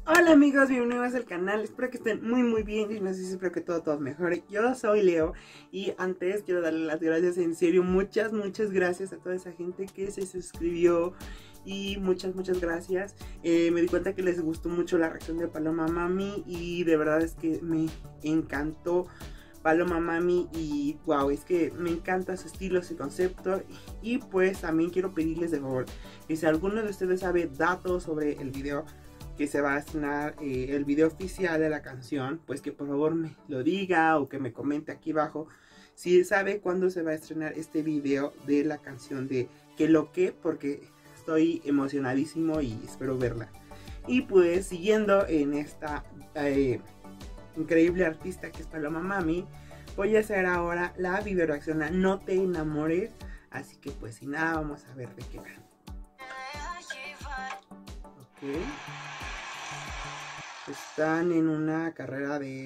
Hola amigos, bienvenidos al canal, espero que estén muy bien y no sé si espero que todo mejore. Yo soy Leo y antes quiero darle las gracias, en serio, muchas gracias a toda esa gente que se suscribió y muchas gracias. Me di cuenta que les gustó mucho la reacción de Paloma Mami y de verdad es que me encantó Paloma Mami y wow, es que me encanta su estilo, su concepto y pues también quiero pedirles de favor que si alguno de ustedes sabe datos sobre el video que se va a estrenar, el video oficial de la canción, pues que por favor me lo diga o que me comente aquí abajo si sabe cuándo se va a estrenar este video de la canción de Que lo que, porque estoy emocionadísimo y espero verla. Y pues siguiendo en esta increíble artista que es Paloma Mami, voy a hacer ahora la video reacción a No te enamores, así que pues sin nada vamos a ver de qué va. Ok. Están en una carrera de...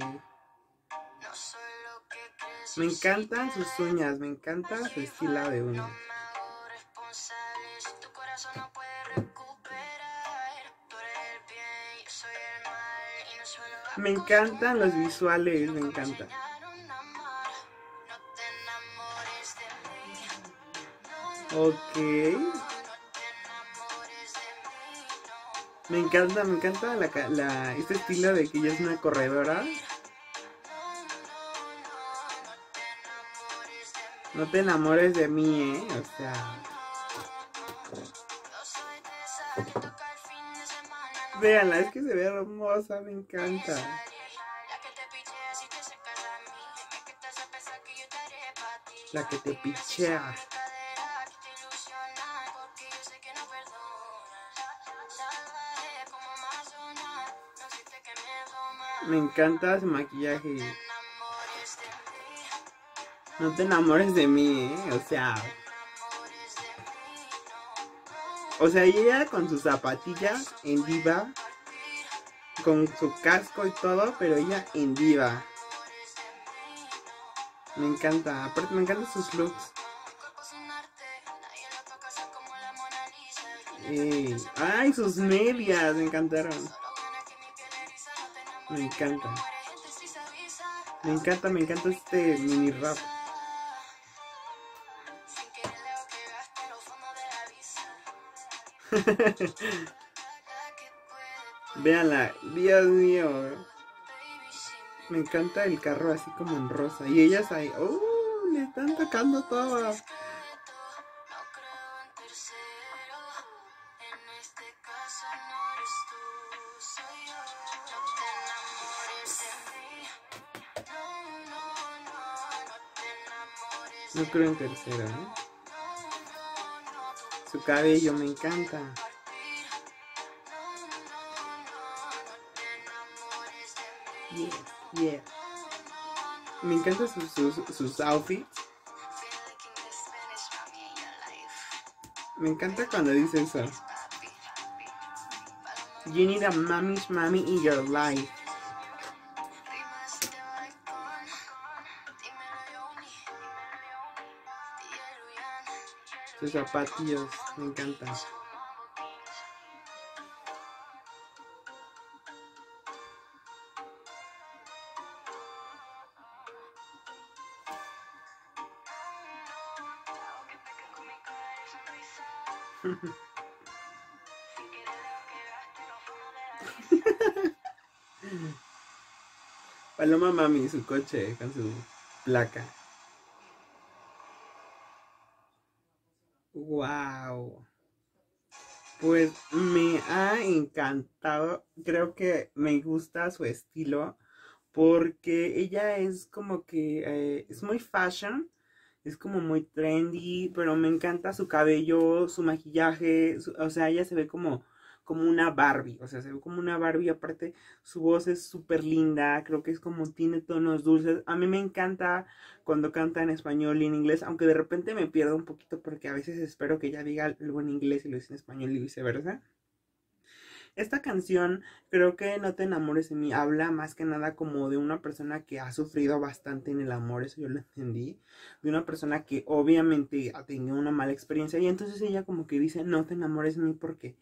Me encantan sus uñas, me encanta su estilo de uñas. Me encantan los visuales, me encantan. Ok. Me encanta este estilo de que ella es una corredora. No te enamores de mí, o sea. Véanla, es que se ve hermosa, me encanta. La que te pichea. Me encanta su maquillaje. No te enamores de mí, o sea, ella con sus zapatillas en diva, con su casco y todo, pero ella en diva. Me encanta, aparte me encantan sus looks. Ay, sus medias, me encantaron. Me encanta. Me encanta este mini rap. Véanla, Dios mío. Me encanta el carro así como en rosa. Y ellas ahí, le están tocando todo. No creo en tercera, ¿no? Su cabello me encanta. Yeah. Me encantan sus outfits. Me encanta cuando dice eso. You need a mommy's mommy in your life. Sus zapatillos, me encantan. Paloma Mami, su coche con su placa. Wow. Pues me ha encantado. Creo que me gusta su estilo porque ella es como que es muy fashion. Es como muy trendy, pero me encanta su cabello, su maquillaje, o sea, ella se ve como una Barbie, o sea, se ve como una Barbie, aparte su voz es súper linda, creo que es como tiene tonos dulces. A mí me encanta cuando canta en español y en inglés, aunque de repente me pierdo un poquito porque a veces espero que ella diga algo en inglés y lo dice en español y viceversa. Esta canción, creo que No te enamores de mí, habla más que nada como de una persona que ha sufrido bastante en el amor, eso yo lo entendí, de una persona que obviamente ha tenido una mala experiencia y entonces ella como que dice, no te enamores de mí porque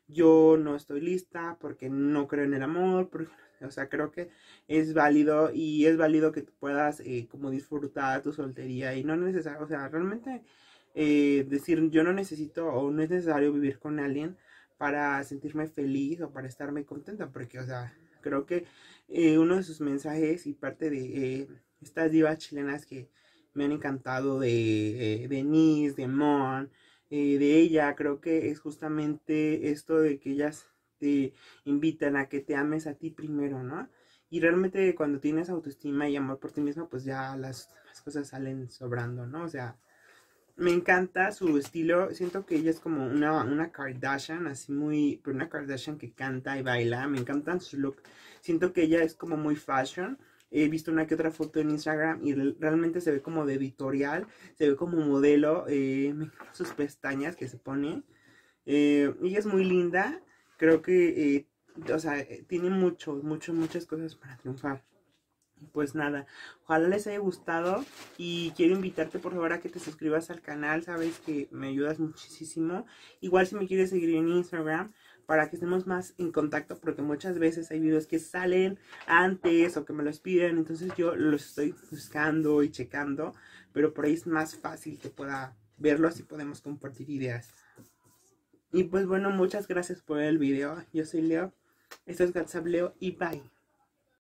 yo no estoy lista, porque no creo en el amor, porque, o sea, creo que es válido y es válido que tú puedas como disfrutar tu soltería y no es necesario, o sea, realmente decir yo no necesito o no es necesario vivir con alguien para sentirme feliz o para estarme contenta, porque, o sea, creo que uno de sus mensajes y parte de estas divas chilenas que me han encantado de Denise, de Mon, de ella, creo que es justamente esto de que ellas te invitan a que te ames a ti primero, ¿no? Y realmente cuando tienes autoestima y amor por ti mismo, pues ya las cosas salen sobrando, ¿no? O sea, me encanta su estilo. Siento que ella es como una Kardashian, así muy. Pero una Kardashian que canta y baila. Me encantan su look. Siento que ella es como muy fashion. He visto una que otra foto en Instagram y realmente se ve como de editorial. Se ve como modelo. Me encantan sus pestañas que se pone. Ella es muy linda. Creo que, o sea, tiene muchas cosas para triunfar. Pues nada, ojalá les haya gustado y quiero invitarte por favor a que te suscribas al canal, sabes que me ayudas muchísimo. Igual si me quieres seguir en Instagram para que estemos más en contacto, porque muchas veces hay videos que salen antes o que me los piden, entonces yo los estoy buscando y checando, pero por ahí es más fácil que pueda verlos y podemos compartir ideas. Y pues bueno, muchas gracias por el video. Yo soy Leo, esto es WhatsApp Leo y bye.